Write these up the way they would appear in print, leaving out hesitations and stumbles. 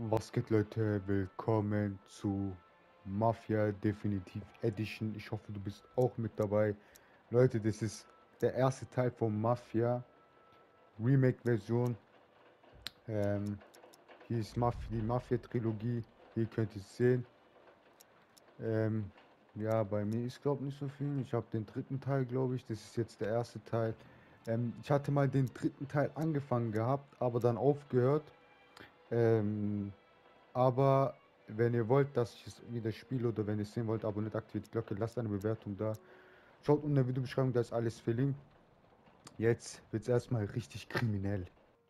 Was geht, Leute? Willkommen zu Mafia Definitiv Edition. Ich hoffe, du bist auch mit dabei. Leute, das ist der erste Teil von Mafia Remake-Version. Ähm, Hier ist die Mafia-Trilogie. Hier könnt ihr es sehen. Ähm, ja, bei mir ist, glaube ich, nicht so viel. Ich habe den dritten Teil, glaube ich. Das ist jetzt der erste Teil. Ich hatte mal den dritten Teil angefangen gehabt, aber dann aufgehört. Ähm, Aber wenn ihr wollt, dass ich es wieder spiele oder wenn ihr es sehen wollt, abonniert, aktiviert die Glocke, lasst eine Bewertung da. Schaut unten in der Videobeschreibung, da ist alles verlinkt. Jetzt wird es erstmal richtig kriminell.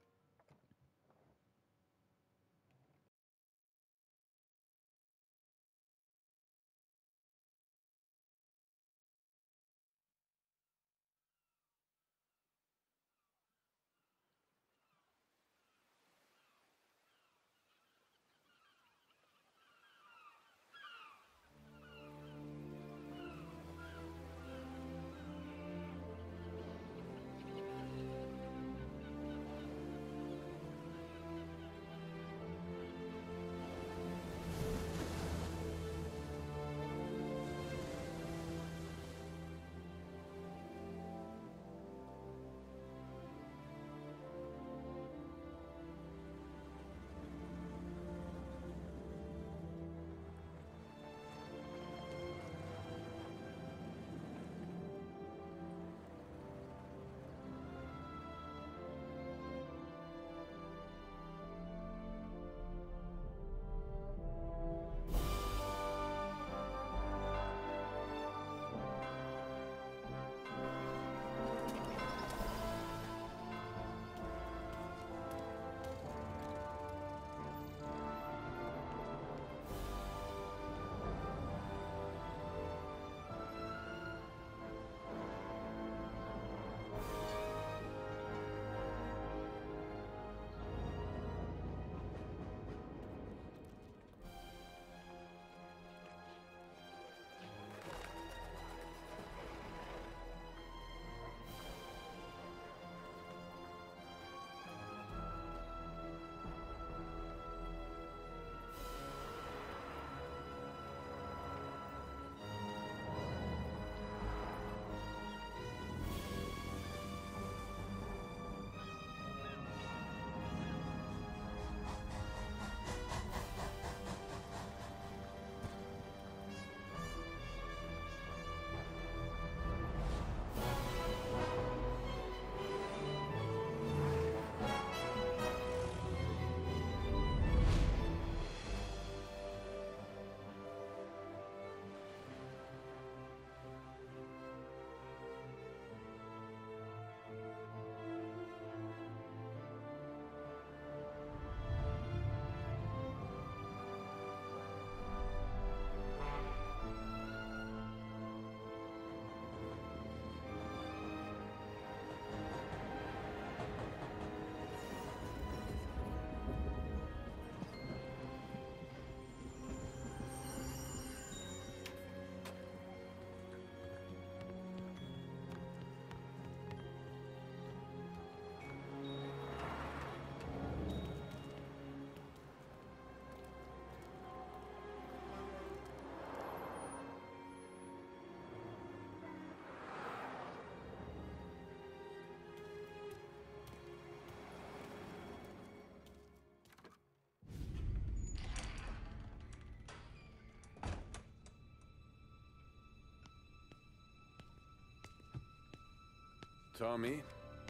Tommy?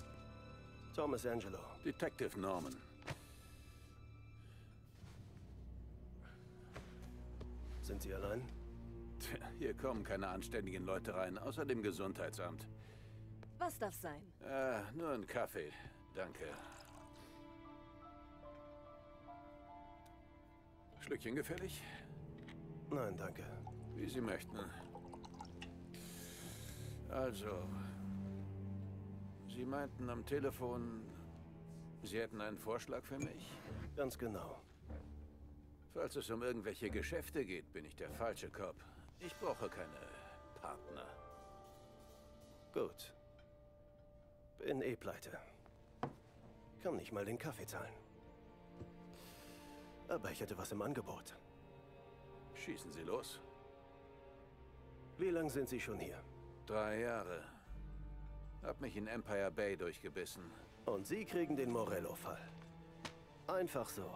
Thomas Angelo. Detective Norman. Sind Sie allein? Tja, hier kommen keine anständigen Leute rein, außer dem Gesundheitsamt. Was darf sein? Nur ein Kaffee. Danke. Schlückchen gefällig? Nein, danke. Wie Sie möchten. Also, Sie meinten am Telefon, Sie hätten einen Vorschlag für mich? Ganz genau. Falls es um irgendwelche Geschäfte geht, bin ich der falsche Cop. Ich brauche keine Partner. Gut. Bin eh pleite. Kann nicht mal den Kaffee zahlen. Aber ich hätte was im Angebot. Schießen Sie los. Wie lange sind Sie schon hier? 3 Jahre. Hab mich in Empire Bay durchgebissen. Und Sie kriegen den Morello-Fall. Einfach so.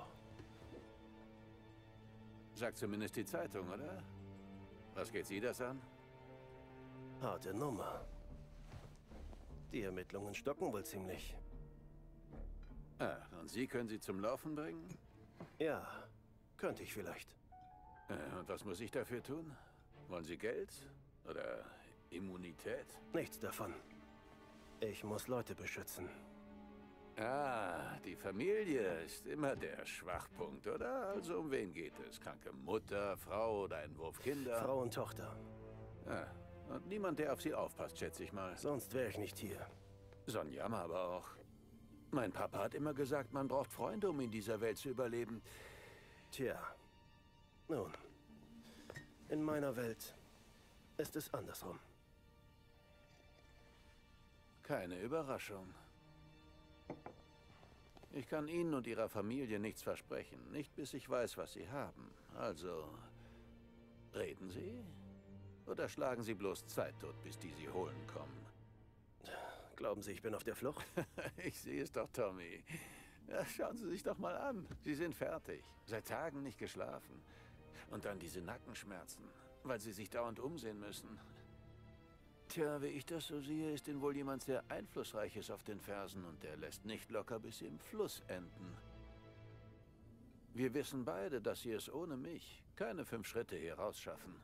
Sagt zumindest die Zeitung, oder? Was geht Sie das an? Harte Nummer. Die Ermittlungen stocken wohl ziemlich. Ach, und Sie können sie zum Laufen bringen? Ja, könnte ich vielleicht. Und was muss ich dafür tun? Wollen Sie Geld? Oder Immunität? Nichts davon. Ich muss Leute beschützen. Ah, die Familie ist immer der Schwachpunkt, oder? Also um wen geht es? Kranke Mutter, Frau oder ein Wurf Kinder? Frau und Tochter. Ah, und niemand, der auf sie aufpasst, schätze ich mal. Sonst wäre ich nicht hier. So ein Jammer aber auch. Mein Papa hat immer gesagt, man braucht Freunde, um in dieser Welt zu überleben. Tja. Nun. In meiner Welt ist es andersrum. Keine Überraschung. Ich kann Ihnen und Ihrer Familie nichts versprechen. Nicht bis ich weiß, was Sie haben. Also, reden Sie? Oder schlagen Sie bloß Zeit tot, bis die Sie holen kommen? Glauben Sie, ich bin auf der Flucht? Ich sehe es doch, Tommy. Ja, schauen Sie sich doch mal an. Sie sind fertig. Seit Tagen nicht geschlafen. Und dann diese Nackenschmerzen, weil Sie sich dauernd umsehen müssen. Tja, wie ich das so sehe, ist Ihnen wohl jemand sehr Einflussreiches auf den Fersen und der lässt nicht locker, bis Sie im Fluss enden. Wir wissen beide, dass Sie es ohne mich keine 5 Schritte hier rausschaffen.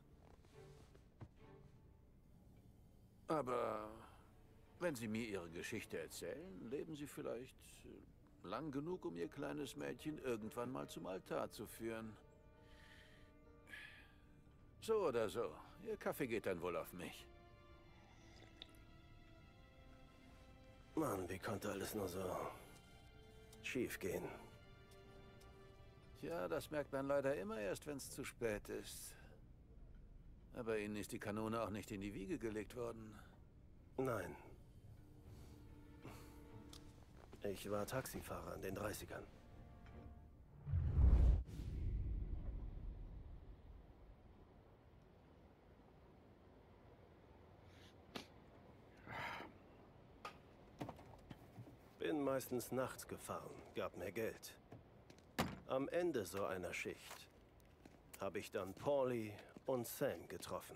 Aber wenn Sie mir Ihre Geschichte erzählen, leben Sie vielleicht lang genug, um Ihr kleines Mädchen irgendwann mal zum Altar zu führen. So oder so, Ihr Kaffee geht dann wohl auf mich. Mann, wie konnte alles nur so schief gehen? Tja, das merkt man leider immer erst, wenn es zu spät ist. Aber Ihnen ist die Kanone auch nicht in die Wiege gelegt worden. Nein. Ich war Taxifahrer in den 30ern. Bin meistens nachts gefahren, gab mir Geld. Am Ende so einer Schicht habe ich dann Paulie und Sam getroffen.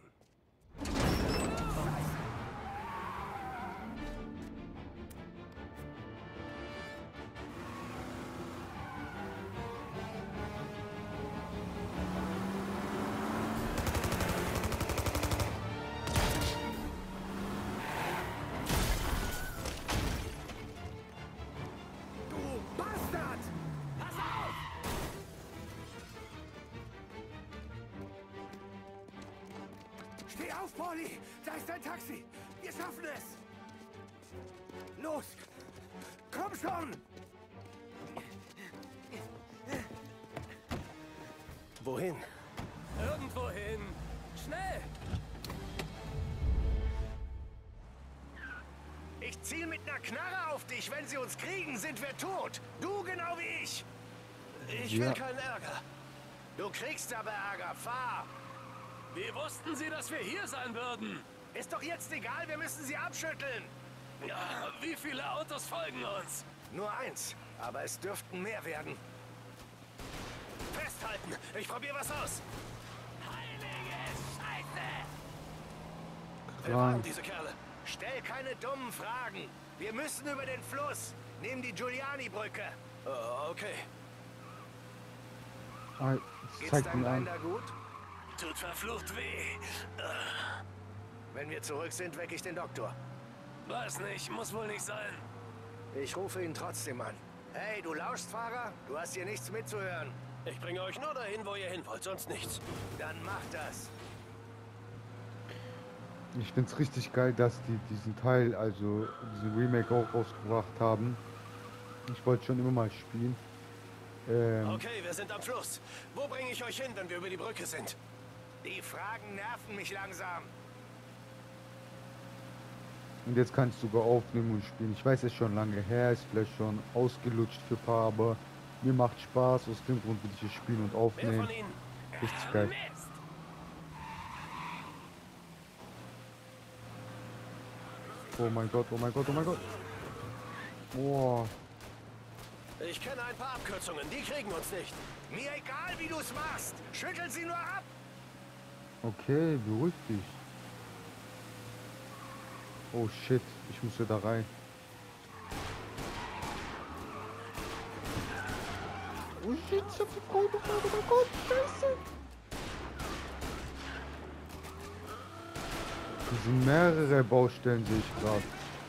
Steh auf, Paulie! Da ist ein Taxi! Wir schaffen es! Los! Komm schon! Wohin? Irgendwohin! Schnell! Ich ziel mit einer Knarre auf dich. Wenn sie uns kriegen, sind wir tot. Du genau wie ich. Ich will keinen Ärger. Du kriegst aber Ärger. Fahr! Wie wussten Sie, dass wir hier sein würden? Ist doch jetzt egal, wir müssen sie abschütteln. Ja, wie viele Autos folgen uns? Nur eins, aber es dürften mehr werden. Festhalten! Ich probiere was aus. Heilige Scheiße! Wer waren diese Kerle? Stell keine dummen Fragen. Wir müssen über den Fluss. Nimm die Giuliani-Brücke. Okay. Geht's Zeig deinem mir Bein an. da gut? Tut verflucht weh. Wenn wir zurück sind, wecke ich den Doktor. Weiß nicht, muss wohl nicht sein. Ich rufe ihn trotzdem an. Hey, du lauschst, Fahrer? Du hast hier nichts mitzuhören. Ich bringe euch nur dahin, wo ihr hin wollt, sonst nichts. Dann mach das. Ich find's richtig geil, dass die diesen Teil, also diesen Remake auch rausgebracht haben. Ich wollte schon immer mal spielen. Okay, wir sind am Fluss. Wo bringe ich euch hin, wenn wir über die Brücke sind? Die Fragen nerven mich langsam. Und jetzt kannst du sogar aufnehmen und spielen. Ich weiß, es ist schon lange her, ist vielleicht schon ausgelutscht für ein paar, aber Mir macht Spaß, aus dem Grund will ich es spielen und Wer aufnehmen. von ihnen? Richtig geil. Mist! Oh mein Gott, oh mein Gott, oh mein Gott. Boah. Ich kenne ein paar Abkürzungen, die kriegen uns nicht. Mir egal, wie du es machst. Schüttel sie nur ab. Okay, beruhig dich. Oh shit, ich muss ja da rein. Oh shit, ich hab die Frau gefragt, oh mein Gott, scheiße. Hier sind mehrere Baustellen, sehe ich gerade.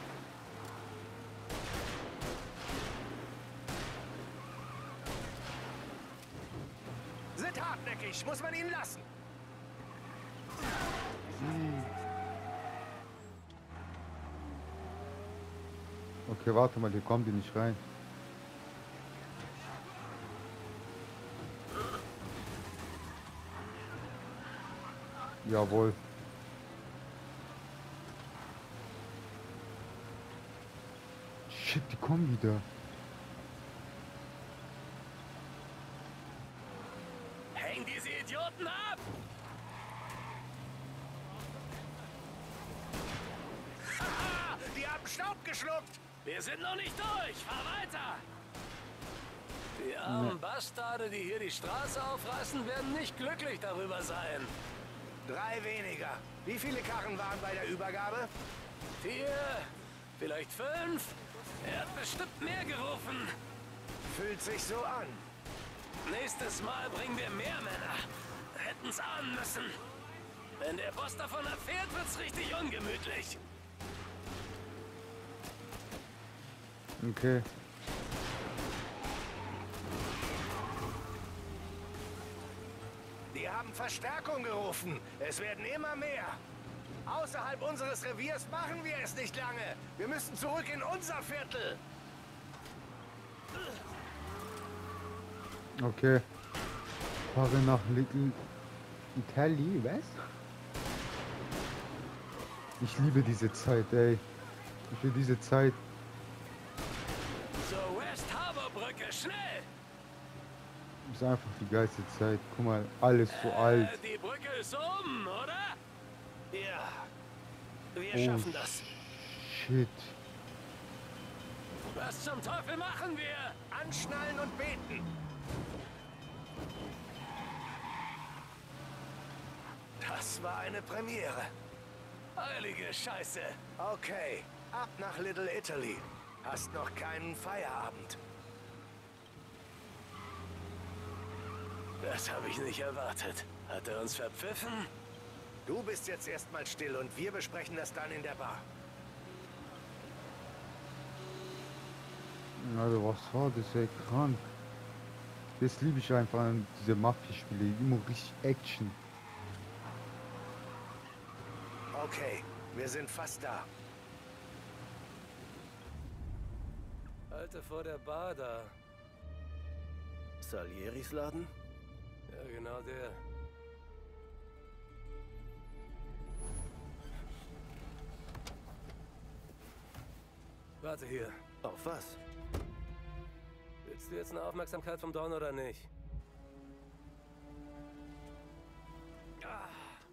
Sind hartnäckig, muss man ihnen lassen. Okay, warte mal, hier kommen die nicht rein. Jawohl. Shit, die kommen wieder. Häng diese Idioten ab! Haha, die haben Staub geschluckt. Wir sind noch nicht durch! Fahr weiter! Die armen Bastarde, die hier die Straße aufreißen, werden nicht glücklich darüber sein. 3 weniger. Wie viele Karren waren bei der Übergabe? 4, vielleicht 5. Er hat bestimmt mehr gerufen. Fühlt sich so an. Nächstes Mal bringen wir mehr Männer. Hätten's ahnen müssen. Wenn der Boss davon erfährt, wird's richtig ungemütlich. Okay. Die haben Verstärkung gerufen. Es werden immer mehr. Außerhalb unseres Reviers machen wir es nicht lange. Wir müssen zurück in unser Viertel. Okay. Fahre nach Little Italy, was? Ich liebe diese Zeit, ey. Ich liebe diese Zeit. Zur West Harbor Brücke, schnell! Das ist einfach die geilste Zeit. Guck mal, alles so alt. Die Brücke ist oben, oder? Ja, wir Oh schaffen das. shit. Was zum Teufel machen wir? Anschnallen und beten. Das war eine Premiere. Heilige Scheiße. Okay, ab nach Little Italy. Hast noch keinen Feierabend. Das habe ich nicht erwartet. Hat er uns verpfiffen? Du bist jetzt erstmal still und wir besprechen das dann in der Bar. Also was war das, ey, krank. Das liebe ich einfach an diese Mafia-Spiele. Immer richtig Action. Okay, wir sind fast da. Halte vor der Bar da. Salieris Laden? Ja, genau der. Warte hier. Auf was? Willst du jetzt eine Aufmerksamkeit vom Don oder nicht? Ah.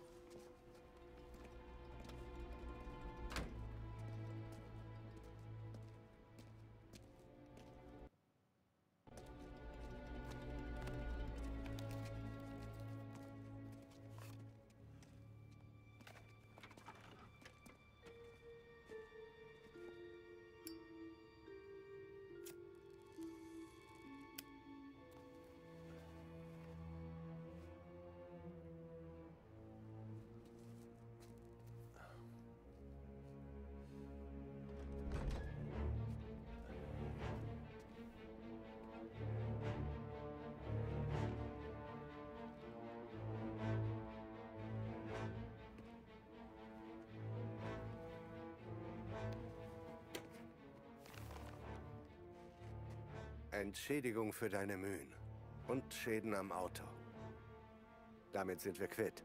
Entschädigung für deine Mühen und Schäden am Auto. Damit sind wir quitt.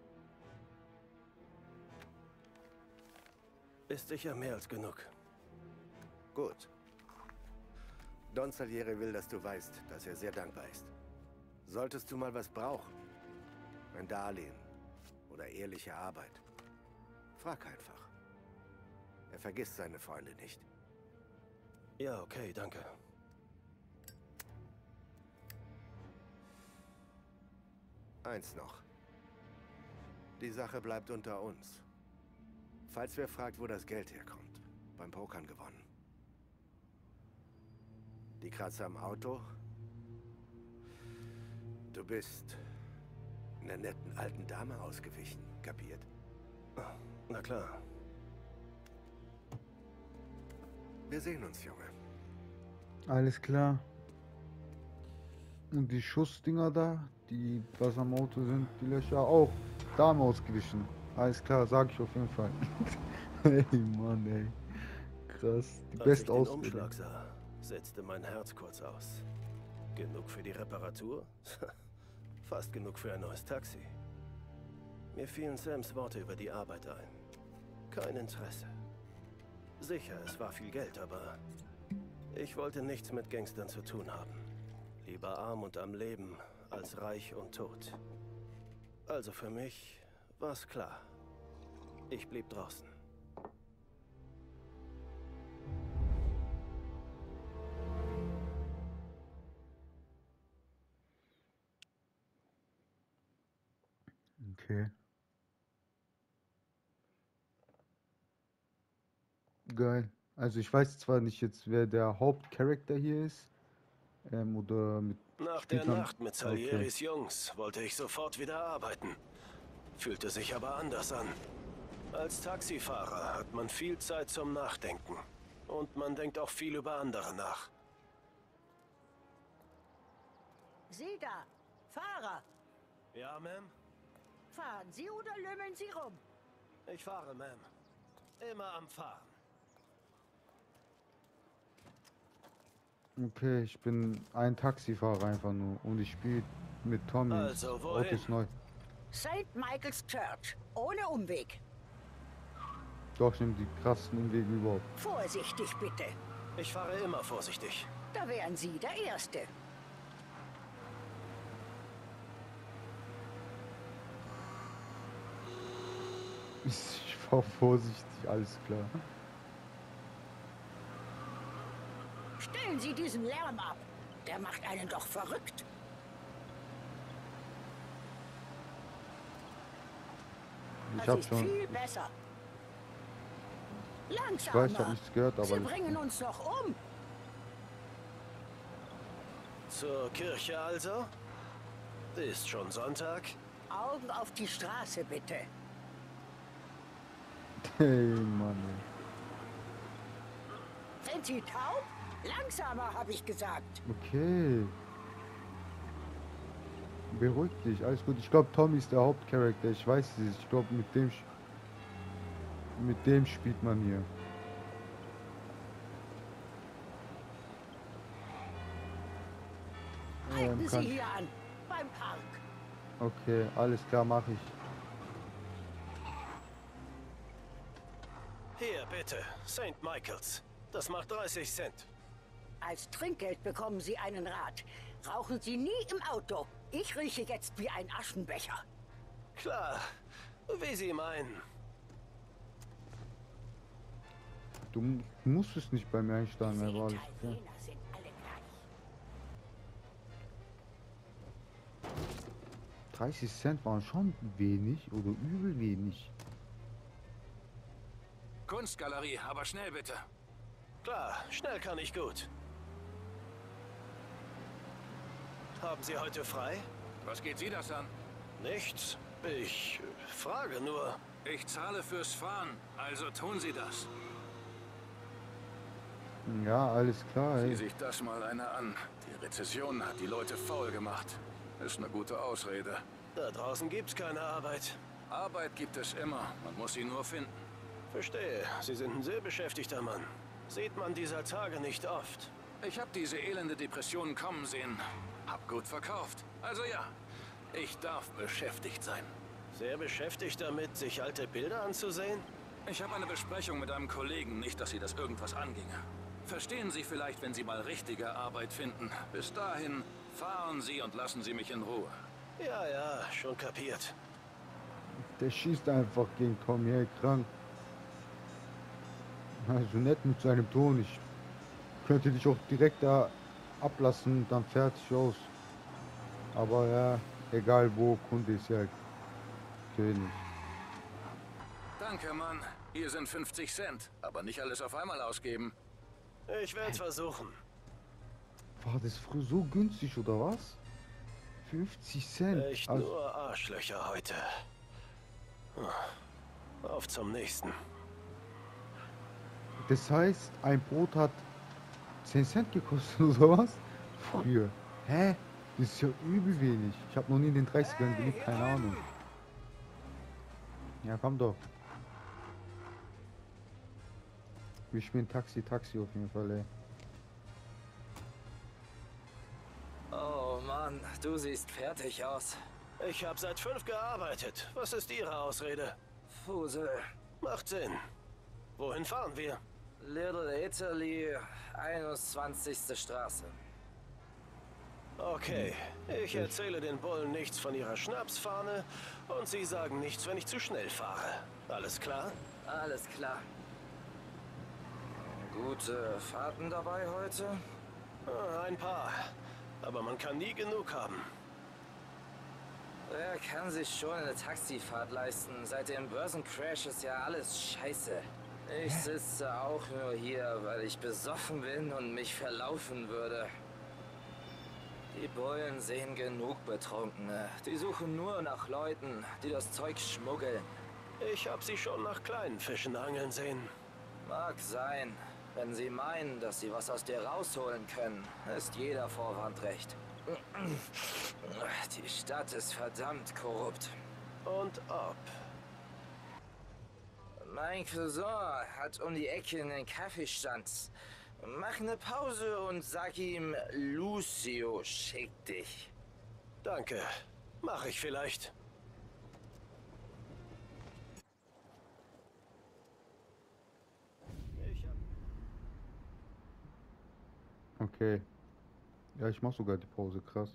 Ist sicher mehr als genug. Gut. Don Salieri will, dass du weißt, dass er sehr dankbar ist. Solltest du mal was brauchen, ein Darlehen oder ehrliche Arbeit, frag einfach. Er vergisst seine Freunde nicht. Ja, okay, danke. Eins noch. Die Sache bleibt unter uns. Falls wer fragt, wo das Geld herkommt, beim Pokern gewonnen. Die Kratzer am Auto? Du bist einer netten alten Dame ausgewichen, kapiert? Na klar. Wir sehen uns, Junge. Alles klar. Und die Schussdinger da, die was am Auto sind, die Löcher auch. Dame ausgewichen. Alles klar, sag ich auf jeden Fall. Ey, Mann, ey. Krass. Die Als beste ich den Ausbildung. Umschlag sah, setzte mein Herz kurz aus. Genug für die Reparatur? Fast genug für ein neues Taxi. Mir fielen Sams Worte über die Arbeit ein. Kein Interesse. Sicher, es war viel Geld, aber ich wollte nichts mit Gangstern zu tun haben. Lieber arm und am Leben, als reich und tot. Also für mich war's klar. Ich blieb draußen. Okay. Geil. Also ich weiß zwar nicht jetzt, wer der Hauptcharakter hier ist. Oder mit... Nach der spielt man- Nacht mit Salieris Jungs wollte ich sofort wieder arbeiten. Fühlte sich aber anders an. Als Taxifahrer hat man viel Zeit zum Nachdenken. Und man denkt auch viel über andere nach. Sie da, Fahrer. Ja, Ma'am? Fahren Sie oder lümmeln Sie rum? Ich fahre, Ma'am. Immer am Fahren. Okay, ich bin ein Taxifahrer einfach nur und ich spiele mit Tommy. Also, Das wohin? Auto ist neu. St. Michael's Church. Ohne Umweg. Doch, ich nehme die krassesten Umwege überhaupt. Vorsichtig bitte. Ich fahre immer vorsichtig. Da wären Sie der Erste. Ich fahr vorsichtig, alles klar. Stellen Sie diesen Lärm ab. Der macht einen doch verrückt. Ich Das hab ist schon... viel besser. Ich Langsamer. weiß, ich hab nichts gehört, aber... Sie bringen uns doch um. Zur Kirche also? Ist schon Sonntag? Augen auf die Straße bitte. Hey, Mann, ey. Sind Sie taub? Langsamer, habe ich gesagt. Okay. Beruhig dich, alles gut. Ich glaube, Tommy ist der Hauptcharakter. Ich weiß es. Ich glaube, mit dem spielt man hier. Halten kann- Sie hier an. Beim Park. Okay, alles klar, mache ich. Hier, bitte. St. Michael's. Das macht 30 Cent. Als Trinkgeld bekommen Sie einen Rat. Rauchen Sie nie im Auto. Ich rieche jetzt wie ein Aschenbecher. Klar. Wie Sie meinen. Du musstest nicht bei mir einsteigen, Diese aber alles klar. Italiener sind alle gleich. 30 Cent waren schon wenig oder übel wenig. Kunstgalerie, aber schnell bitte. Klar, schnell kann ich gut. Haben Sie heute frei? Was geht Sie das an? Nichts. Ich frage nur. Ich zahle fürs Fahren, also tun Sie das. Ja, alles klar, Sieh ey. sich das mal einer an. Die Rezession hat die Leute faul gemacht. Ist eine gute Ausrede. Da draußen gibt's keine Arbeit. Arbeit gibt es immer, man muss sie nur finden. Verstehe. Sie sind ein sehr beschäftigter Mann. Sieht man dieser Tage nicht oft. Ich habe diese elende Depression kommen sehen. Hab gut verkauft. Also ja, ich darf beschäftigt sein. Sehr beschäftigt damit, sich alte Bilder anzusehen? Ich habe eine Besprechung mit einem Kollegen, nicht, dass Sie das irgendwas anginge. Verstehen Sie vielleicht, wenn Sie mal richtige Arbeit finden. Bis dahin fahren Sie und lassen Sie mich in Ruhe. Ja, ja, schon kapiert. Der schießt einfach gegen Tommy, hey, krank. Also nett mit seinem Ton. Ich könnte dich auch direkt da ablassen und dann fertig aus. Aber ja, egal wo, Kunde ist ja König. Danke, Mann. Hier sind 50 Cent. Aber nicht alles auf einmal ausgeben. Ich werde es versuchen. War das früher so günstig oder was? 50 Cent. Echt nur Arschlöcher heute. Auf zum nächsten. Das heißt, ein Brot hat 10 Cent gekostet oder was? Früher. Hä? Das ist ja übel wenig. Ich habe noch nie in den 30ern gelebt, keine Ahnung. Ja, komm doch. Wir spielen Taxi auf jeden Fall, ey. Oh Mann, du siehst fertig aus. Ich habe seit 5 gearbeitet. Was ist Ihre Ausrede? Fusel. Macht Sinn. Wohin fahren wir? Little Italy, 21. Straße. Okay, ich erzähle den Bullen nichts von ihrer Schnapsfahne und sie sagen nichts, wenn ich zu schnell fahre. Alles klar? Alles klar. Gute Fahrten dabei heute? Ein paar. Aber man kann nie genug haben. Wer kann sich schon eine Taxifahrt leisten? Seit dem Börsencrash ist ja alles scheiße. Ich sitze auch nur hier, weil ich besoffen bin und mich verlaufen würde. Die Bullen sehen genug Betrunkene. Die suchen nur nach Leuten, die das Zeug schmuggeln. Ich habe sie schon nach kleinen Fischen angeln sehen. Mag sein. Wenn sie meinen, dass sie was aus dir rausholen können, ist jeder Vorwand recht. Die Stadt ist verdammt korrupt. Und ob. Mein Cousin hat um die Ecke einen Kaffeestand. Mach eine Pause und sag ihm, Lucio schickt dich. Danke. Mach ich vielleicht. Okay. Ja, ich mach sogar die Pause, krass.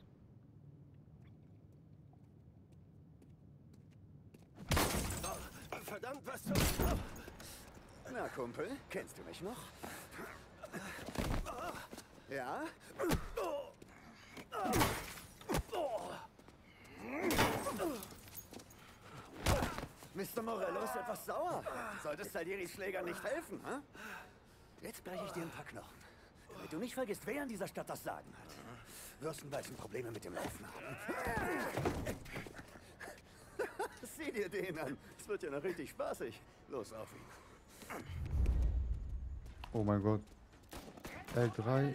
Verdammt, was Na, Kumpel, kennst du mich noch? Ja? Mr. Morello ist etwas sauer. Solltest Salieris Schläger nicht helfen, hm? Jetzt breche ich dir ein paar Knochen. Damit du nicht vergisst, wer in dieser Stadt das Sagen hat. Wirst du bald schon Probleme mit dem Laufen haben. Sieh dir den an. Es wird ja noch richtig spaßig. Los, auf ihn. Oh mein Gott. L3.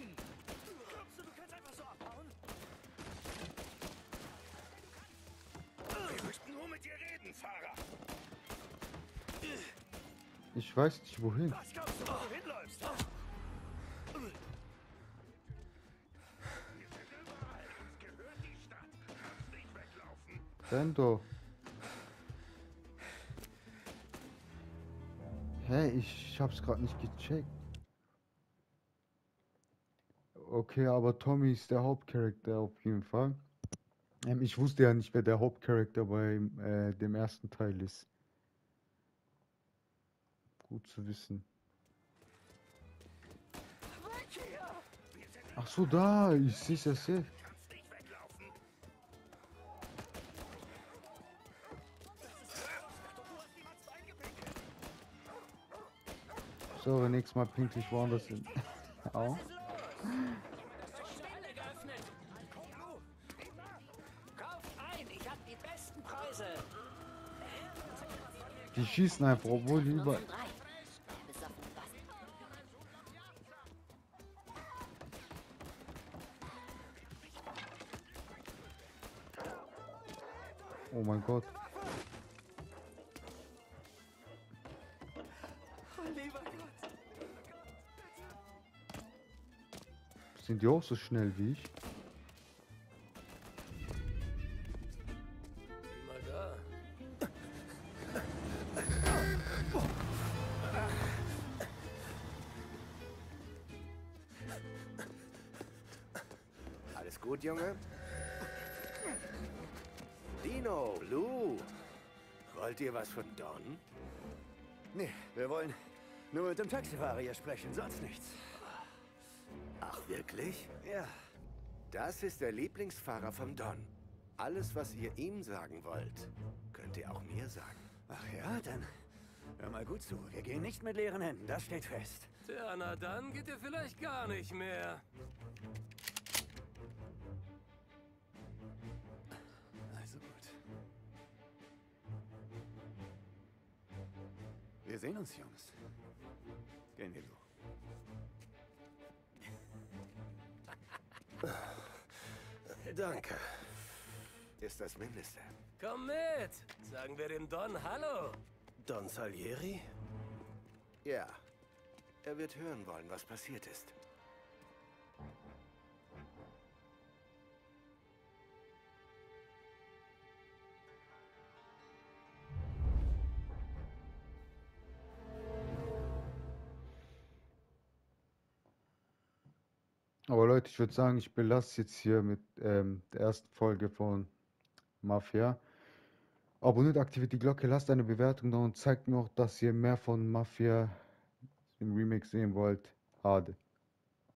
Wir möchten nur mit dir reden, Fahrer. Ich weiß nicht wohin. Was glaubst du, wo du hinläufst? Renn doch. Hä, ich hab's gerade nicht gecheckt. Okay, aber Tommy ist der Hauptcharakter auf jeden Fall. Ich wusste ja nicht, wer der Hauptcharakter bei dem ersten Teil ist. Gut zu wissen. Ach so, da, ich sehe es ja safe. So, nächstes Mal pünktlich woanders hin. Auch. Die schießen einfach, obwohl die über... Oh mein Gott. Sind die auch so schnell wie ich? Mal da. Gut, Junge? Dino, Lou, wollt ihr was von Don? Nee, wir wollen nur mit dem Taxifahrer hier sprechen, sonst nichts. Ach, wirklich? Ja, Das ist der Lieblingsfahrer vom Don. Alles, was ihr ihm sagen wollt, könnt ihr auch mir sagen. ach ja, dann hör mal gut zu. Wir gehen nicht mit leeren Händen, das steht fest. Tja, na dann geht ihr vielleicht gar nicht mehr. Also gut. Wir sehen uns, Jungs. Gehen wir, Lou. Danke. Ist das Mindeste. Komm mit! Sagen wir dem Don Hallo! Don Salieri? Ja. Er wird hören wollen, was passiert ist. Aber Leute, ich würde sagen, ich belasse jetzt hier mit der ersten Folge von Mafia. Abonniert, aktiviert die Glocke, lasst eine Bewertung da und zeigt mir auch, dass ihr mehr von Mafia im Remake sehen wollt. Hade.